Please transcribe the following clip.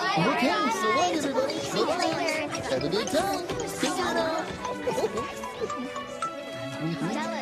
Okay, so long, everybody. Bye-bye. Have a good time. See you now.